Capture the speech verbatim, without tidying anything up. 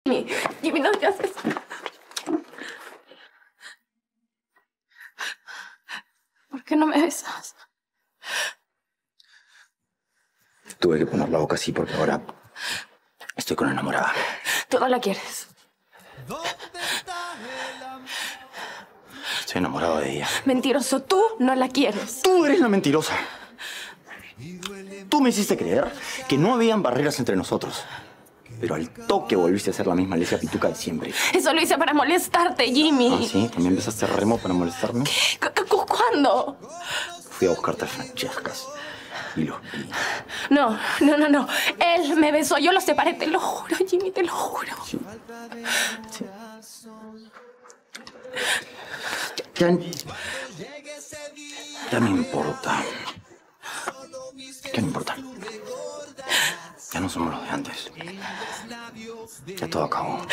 Jimmy, Jimmy, no digas eso. ¿Por qué no me besas? Tuve que poner la boca así porque ahora estoy con una enamorada. Tú no la quieres. Estoy enamorado de ella. Mentiroso, tú no la quieres. Tú eres la mentirosa. Tú me hiciste creer que no habían barreras entre nosotros. Pero al toque volviste a ser la misma Alesia Pituca de siempre. Eso lo hice para molestarte, Jimmy. ¿Ah, sí? ¿También empezaste a remo para molestarme? ¿Qué? ¿Cu- ¿Cuándo? Fui a buscarte a Francescas y los vi. No, no, no, no. Él me besó, yo lo separé, te lo juro, Jimmy, te lo juro. Sí. Sí. Ya, ya no importa. ¿Qué no importa? Ya no somos los de antes. Ya todo acabó.